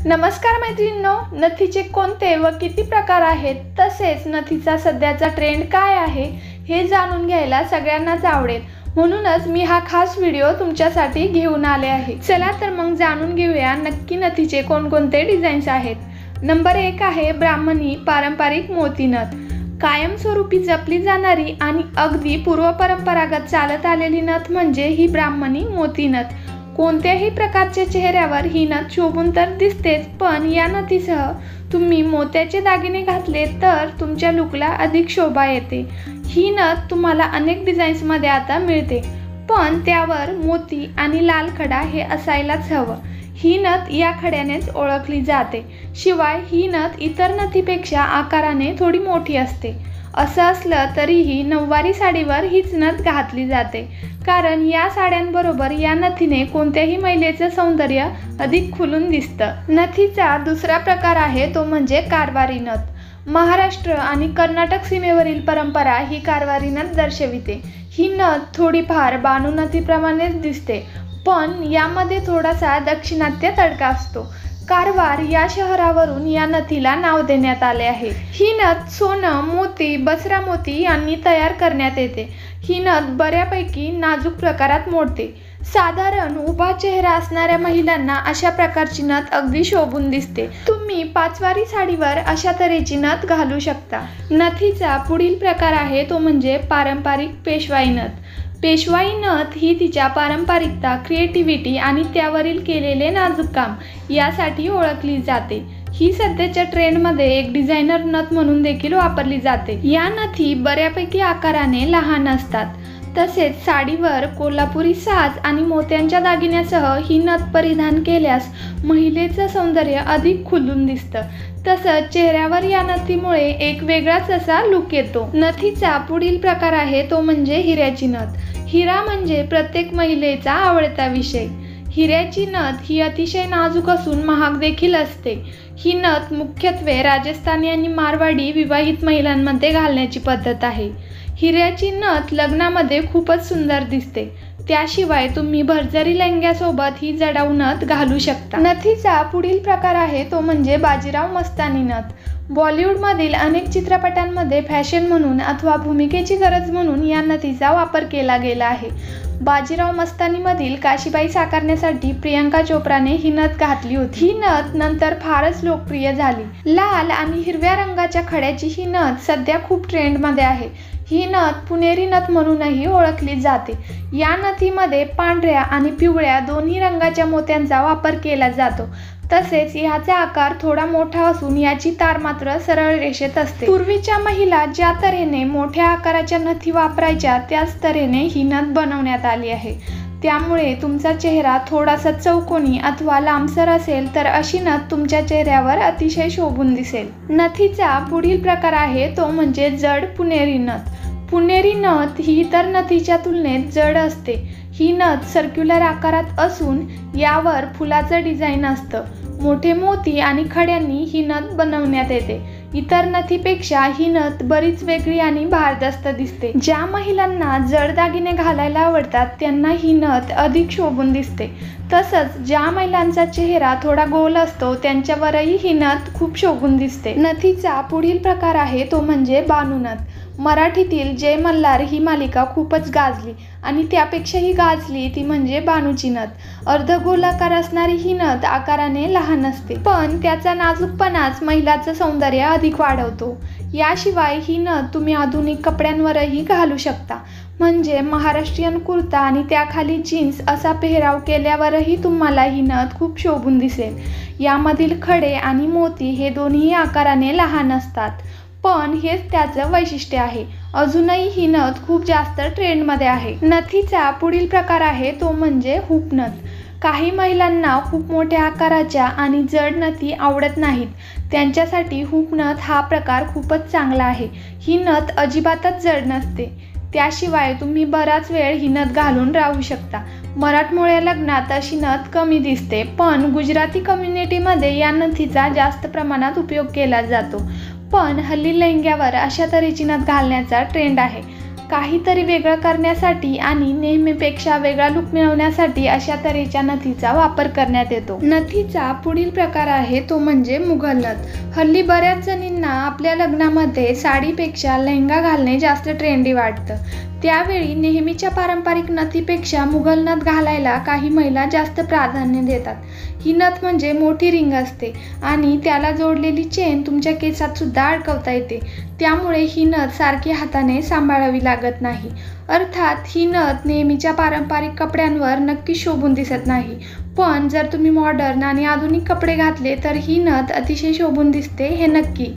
नमस्कार मैत्रिणींनो, नथीचे कोणते व किती प्रकार आहेत तसेच नथीचा सध्याचा ट्रेंड काय आहे हे जाणून घ्यायला सगळ्यांनाच आवडेल, म्हणूनच मी हा खास व्हिडिओ तुमच्यासाठी घेऊन आले आहे। चला तर मग जाणून घेऊया नक्की नथीचे कोणकोणते डिझाईन्स आहेत। नंबर 1 आहे ब्राह्मणी पारंपरिक मोती नथ। कायमस्वरूपी जपली जाणारी आणि अगदी पूर्वपरंपरागत चालत आलेली नथ म्हणजे ही ब्राह्मणी मोती नथ। कोणत्याही प्रकारच्या चेहऱ्यावर ही नथ शोभून तर दिसतेच, पण या नथीसह तुम्ही मोत्याचे दागिने घातले तर तुमच्या लुकला अधिक शोभा येते। ही नथ तुम्हाला अनेक डिझाईन्समध्ये आता मिळते, पण त्यावर मोती आणि लाल खडा हे असायलाच हवं। ही नथ या खड्यानेच ओळखली जाते। शिवाय ही नथ इतर नथीपेक्षा आकाराने थोडी मोठी असते। असं असलं तरीही नऊवारी साडीवर हीच नथ घातली जाते, कारण या साड्यांबरोबर या नथीने कोणत्याही महिलेचं सौंदर्य अधिक खुलून दिसतं। नथीचा दुसरा प्रकार आहे तो म्हणजे कारवारी नथ। महाराष्ट्र आणि कर्नाटक सीमेवरील परंपरा ही कारवारी नथ दर्शविते। ही नथ थोडीफार बानू नथीप्रमाणेच दिसते, पण यामध्ये थोडासा दाक्षिणात्य तडका असतो। कारवार या शहरावरून या नथीला नाव देण्यात आले आहे। ही नथ सोनं, मोती, बसरा मोती यांनी तयार करण्यात येते। ही नथ बऱ्यापैकी नाजूक प्रकारात मोडते। साधारण उभा चेहरा असणाऱ्या महिलांना अशा प्रकारची नथ अगदी शोभून दिसते। तुम्ही पाचवारी साडीवर अशा तऱ्हेची नथ घालू शकता। नथीचा पुढील प्रकार आहे तो म्हणजे पारंपरिक पेशवाई नथ। पेशवाई नथ ही तिच्या पारंपरिकता, क्रिएटिव्हिटी आणि त्यावरील केलेले नाजूक काम यासाठी ओळखली जाते। ही सध्याच्या ट्रेंडमध्ये एक डिझायनर नथ म्हणून देखील वापरली जाते। या नथी बऱ्यापैकी आकाराने लहान असतात। तसेच साडीवर कोल्हापुरी साज आणि मोत्यांच्या दागिन्यासह ही नथ परिधान केल्यास महिलेचं सौंदर्य अधिक खुलून दिसतं। तसंच चेहऱ्यावर या नथीमुळे एक वेगळाच असा लुक येतो। नथीचा पुढील प्रकार आहे तो म्हणजे हिऱ्याची नथ। हिरा म्हणजे प्रत्येक महिलेचा आवडता विषय। हिऱ्याची नथ ही अतिशय नाजूक असून महाग देखील असते। ही नथ मुख्यत्वे राजस्थानी आणि मारवाडी विवाहित महिलांमध्ये घालण्याची पद्धत आहे। हिऱ्याची नथ लग्नामध्ये खूपच सुंदर दिसते। त्याशिवाय तुम्ही भरजरी लेहंग्यासोबत ही जडाऊ नथ घालू शकता। नथीचा पुढील प्रकार आहे तो म्हणजे बाजीराव मस्तानी नथ। बॉलिवूडमधील अनेक चित्रपटांमध्ये फॅशन म्हणून अथवा भूमिकेची गरज म्हणून या नथीचा वापर केला गेला आहे। बाजीराव मस्तानीमधील काशीबाई साकारण्यासाठी प्रियंका चोप्राने ही नथ घातली होती। ही नथ नंतर फारच लोकप्रिय झाली। लाल आणि हिरव्या रंगाच्या खड्याची ही नथ सध्या खूप ट्रेंडमध्ये आहे। ही नथ पुणेरी नथ म्हणूनही ओळखली जाते। या नथीमध्ये पांढऱ्या आणि पिवळ्या दोन्ही रंगाच्या मोत्यांचा वापर केला जातो। तसेच याचा आकार थोडा मोठा असून याची तार मात्र सरळ रेषेत असते। पूर्वीच्या महिला ज्या तऱ्हेने मोठ्या आकाराच्या नथी वापरायच्या त्याच तऱ्हेने ही नथ बनवण्यात आली आहे। त्यामुळे तुमचा चेहरा थोडासा चौकोनी अथवा लांबसर असेल तर अशी नथ तुमच्या चेहऱ्यावर अतिशय शोभून दिसेल। नथीचा पुढील प्रकार आहे तो म्हणजे जड पुणेरी नथ। पुणेरी नथ ही इतर नथीच्या तुलनेत जड असते। ही नथ सर्क्युलर आकारात असून यावर फुलाचं डिझाईन असतं। मोठे मोती आणि खड्यांनी ही नथ बनवण्यात येते। इतर नथीपेक्षा ही नथ बरीच वेगळी आणि भारदस्त दिसते। ज्या महिलांना जड दागिने घालायला आवडतात त्यांना ही नथ अधिक शोभून दिसते। तसंच ज्या महिलांचा चेहरा थोडा गोल असतो त्यांच्यावरही ही नथ खूप शोभून दिसते। नथीचा पुढील प्रकार आहे तो म्हणजे बानू नथ। मराठीतील जय मल्हार ही मालिका खूपच गाजली आणि त्यापेक्षाही गाजली ती म्हणजे बानूची नथ। अर्धगोलाकार असणारी ही नथ आकाराने लहान असते, पण त्याचा नाजूकपणाच महिलाचं सौंदर्य अधिक वाढवतो। याशिवाय ही नथ तुम्ही आधुनिक कपड्यांवरही घालू शकता, म्हणजे महाराष्ट्रीयन कुर्ता आणि त्याखाली जीन्स असा पेहराव केल्यावरही तुम्हाला ही नथ खूप शोभून दिसेल। यामधील खडे आणि मोती हे दोन्ही आकाराने लहान असतात, पण हेच त्याचं वैशिष्ट्य आहे। अजूनही ही नथ खूप जास्त ट्रेंडमध्ये आहे। नथीचा पुढील प्रकार आहे तो म्हणजे हुप नथ। काही महिलांना खूप मोठ्या आकाराच्या आणि जड नथी आवडत नाहीत, त्यांच्यासाठी हुप नथ हा प्रकार खूपच चांगला आहे। ही नथ अजिबातच जड नसते। त्याशिवाय तुम्ही बराच वेळ ही नथ घालून राहू शकता। मराठमोळ्या लग्नात अशी नथ कमी दिसते, पण गुजराती कम्युनिटीमध्ये या नथीचा जास्त प्रमाणात उपयोग केला जातो। पण हल्ली लेहंग्यावर अशा तऱ्हेची नथ घालण्याचा ट्रेंड आहे। काहीतरी वेगळं करण्यासाठी आणि नेहमीपेक्षा वेगळा लुक मिळवण्यासाठी अशा तऱ्हेच्या नथीचा वापर करण्यात येतो। नथीचा पुढील प्रकार आहे तो म्हणजे मुघल नथ। हल्ली बऱ्याच जणींना आपल्या लग्नामध्ये साडीपेक्षा लेहंगा घालणे जास्त ट्रेंडी वाटतं। त्यावेळी नेहमीच्या पारंपरिक नथीपेक्षा मुघल नथ घालायला काही महिला जास्त प्राधान्य देतात। ही नथ म्हणजे मोठी रिंग असते आणि त्याला जोडलेली चेन तुमच्या केसात सुद्धा अडकवता येते, त्यामुळे ही नथ सारखी हाताने सांभाळावी लागत नाही। अर्थात ही नथ नेहमीच्या पारंपरिक कपड्यांवर नक्की शोभून दिसत नाही, पण जर तुम्ही मॉडर्न आणि आधुनिक कपडे घातले तर ही नथ अतिशय शोभून दिसते हे नक्की।